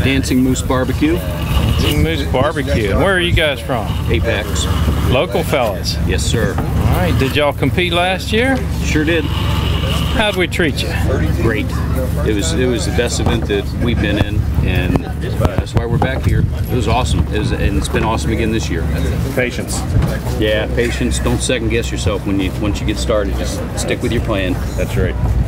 Dancing Moose Barbecue. Dancing Moose Barbecue. And where are you guys from? Apex. Local fellas. Yes, sir. All right. Did y'all compete last year? Sure did. How'd we treat you? Great. It was the best event that we've been in, and that's why we're back here. It was awesome. And it's been awesome again this year. Patience. Yeah, patience. Don't second guess yourself once you get started. Just stick with your plan. That's right.